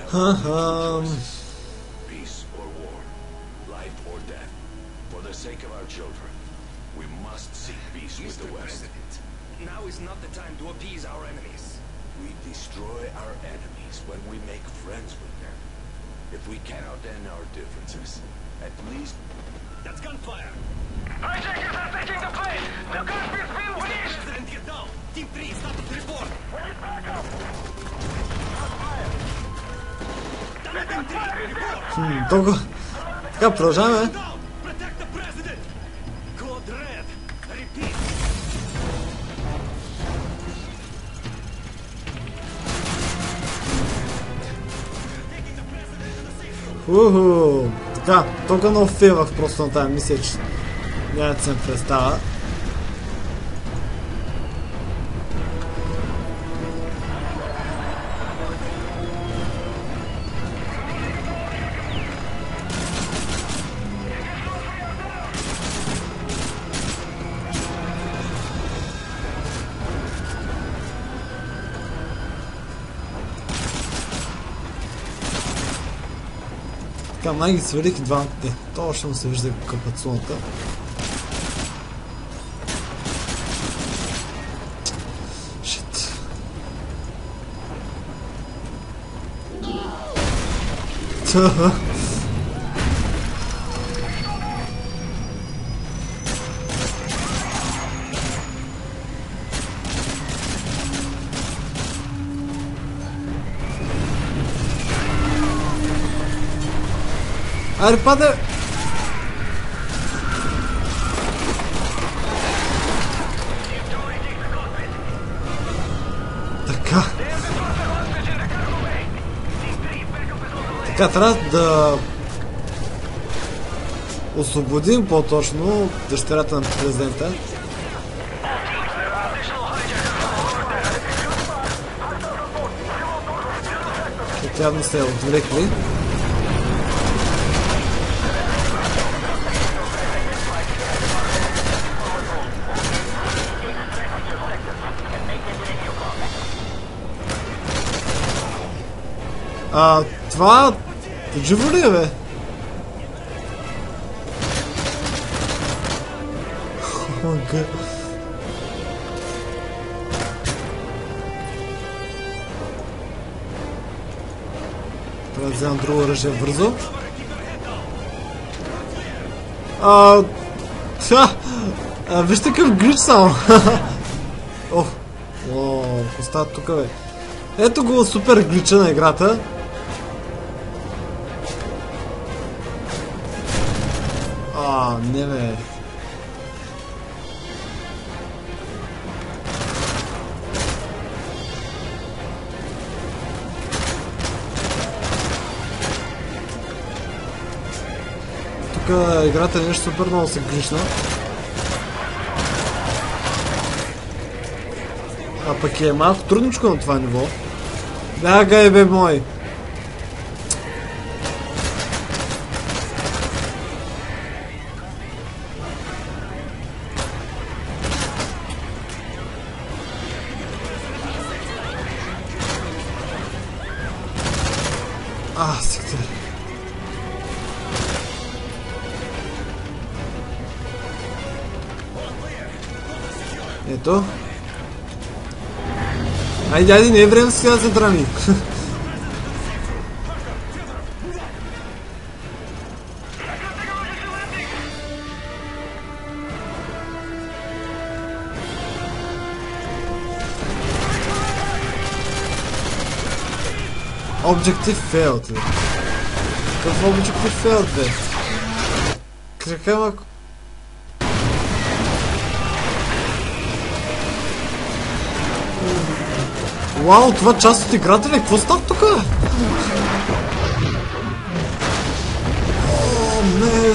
Peace or war, life or death, for the sake of our children, we must seek peace with the West. Now is not the time to appease our enemies. We destroy our enemies when we make friends with them. If we cannot end our differences, at least... That's gunfire! Hijackers are taking the plane! The cockpit's being released! President get down! Team 3, status report! We need backup! Team 3, report! Толкова. Така, продължаваме. Down! Protect the president! Code red! Repeat! Уху. Така, толкова много фейлвах просто на тази мисия, че няма да се представя. Така, май ги свалих и двамата. Точно се вижда капацуната. Шит. Аре, падай! Така. Така, трябва да освободим по-точно дъщерята на президента. Явно се отвлекли. Това... живо ли е, бе? Омага. Трябва да вземам друго оръжие бързо. Вижте какъв глич само. О, какво става тук, бе? Ето го супер глича на играта. Не бе. Тук играта е нещо супер много се глична. А пък е малко трудничко на това ниво. Бягай, бе мой! Сектор. Ето. Айде, не е време сега да се драми. Objective failed. Какъв objective failed, бе? Крака малко. Вау, това част от играта ли? Какво става тук? О, не.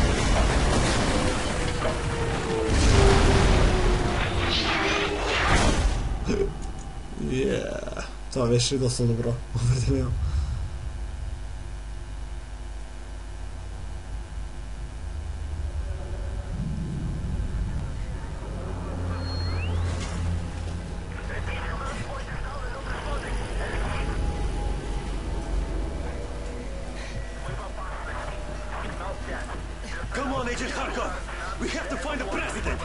Това беше доста добро. Определено. Kharkov! We have to find the president!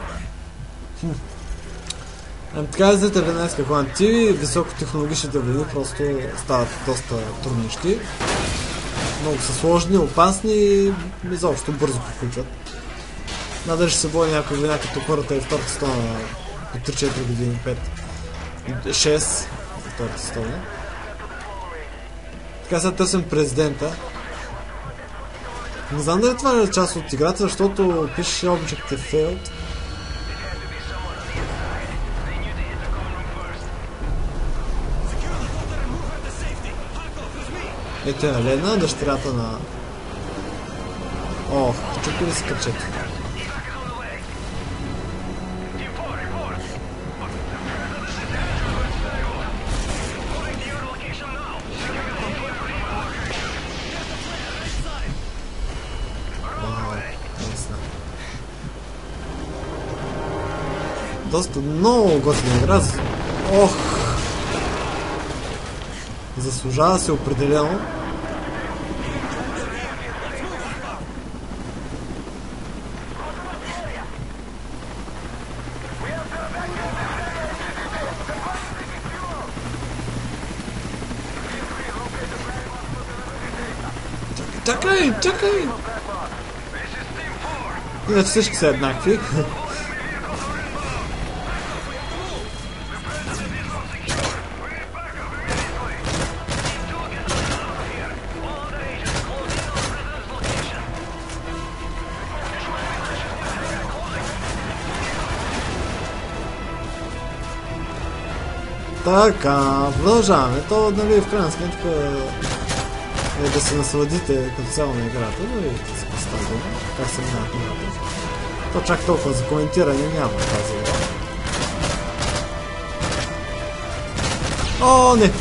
Така зрители днес какво антиви, високотехнологичните войни просто стават доста труднищи. Много са сложни, опасни и изобщо бързо приключват. Надали ще се боя някой война като първата и втората стона по 3-4 години, 5, 6 втората стона. Така сега търсим президента. Не знам дали това е част от играта, защото пише Objective Failed. Ето е Лена, дъщерята на... Ох, чуки ли си кръчето? Доста много готина игра. Ох! Заслужава се определено. Чакай, чакай! Иначе всички са еднакви. Така, продължаваме. То, нали, в крайна сметка е да се насладите като цяло на играта, но и да се поставя как се минават нещата. То чак толкова за коментиране няма тази игра. О, не!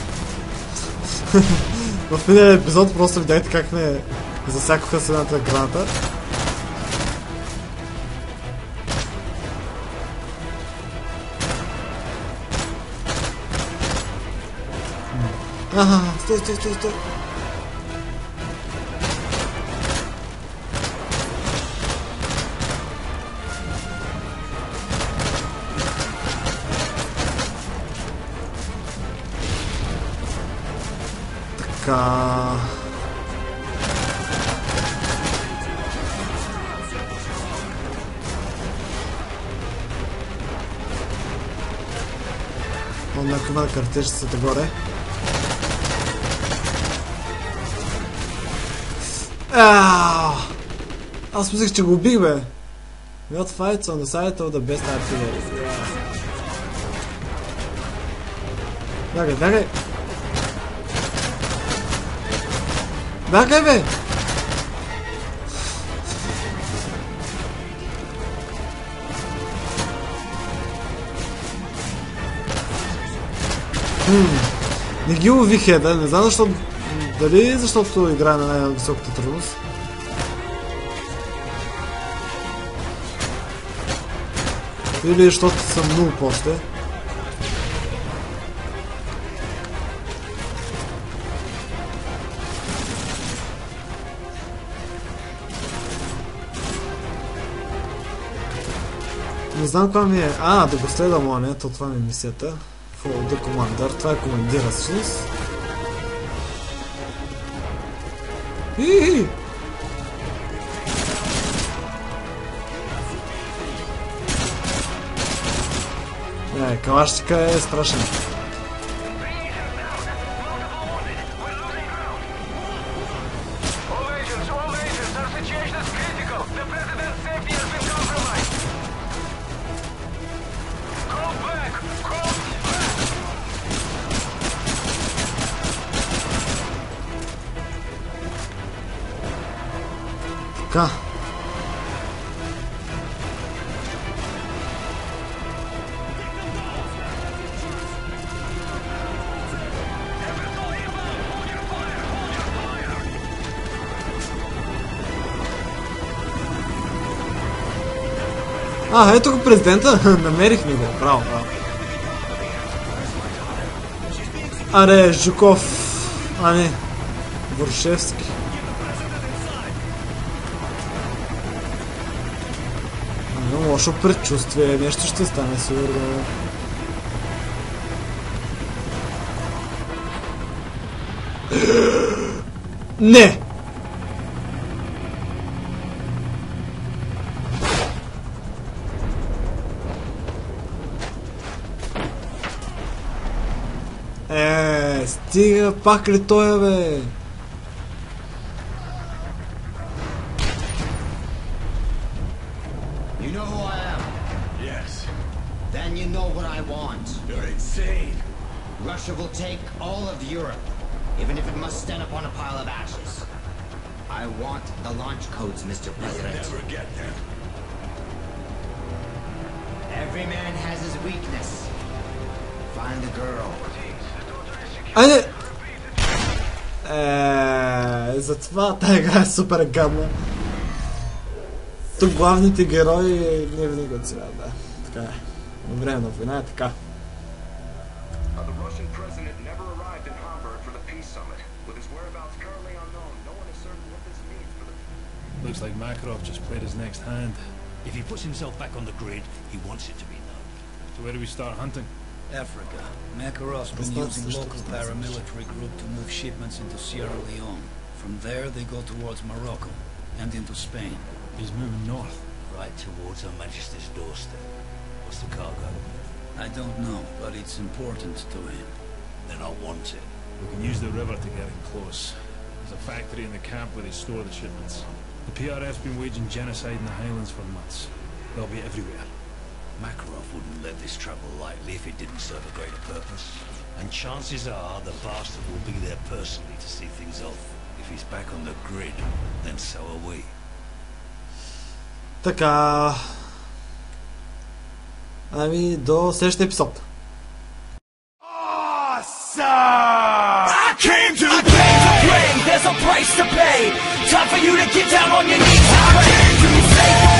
В миналия епизод просто видяхте как ме засякоха с едната граната. Ага, стой, стой, стой, стой. Така... Някой има да картежицата горе. Аз мислех, че го убих, бе. Not fights on the side of the best artillery. Бягай, бягай! Бягай, бе! Не ги лових еда, не знам защо. Дали защото играе на най-високата трудност. Или защото съм много по-ще. Не знам каква ми е. Да го следвам, а не, то това ми е мисията. Follow the commander. Това е командира всъщност. Калашчика е страшен. Така. Ето го президента. Намерихме го. Браво, браво. Аре, Жуков. Не. Боршевски. лошо предчувствие. Нещо ще стане сигурно. Не! Стига, пак ли той, бе? You know who I am? Yes. Then you know what I want. You're insane. Russia will take all of Europe, even if it must stand upon a pile of ashes. I want the launch codes, Mr. President. Never get them. Every man has his weakness. Find the girl. Айде! Затова тази игра е супер гадна. Тук главните герои не винаги оцеляват, да. Така е. На време на война е така. The Russian president never arrived in Hamburg for the peace summit. With his whereabouts currently unknown, no one is certain what this means for the... Looks like Makarov just played his next hand. If he puts himself back on the grid, he wants it to be known. So where do we start hunting? Africa. Makarov's been using local paramilitary group to move shipments into Sierra Leone. From there, they go towards Morocco and into Spain. He's moving north. Right towards Her Majesty's doorstep. What's the cargo? I don't know, but it's important to him. Then I want it. We can use the river to get in close. There's a factory in the camp where they store the shipments. The PRF's been waging genocide in the Highlands for months. They'll be everywhere. Makarov wouldn't let this travel lightly if it didn't serve a greater purpose. And chances are the bastard will be there personally to see things off. If he's back on the grid, then so are we. Така. Ами, до следващия епизод. I came to play. There's a price to pay. Time for you to get down on your knees. I came to play.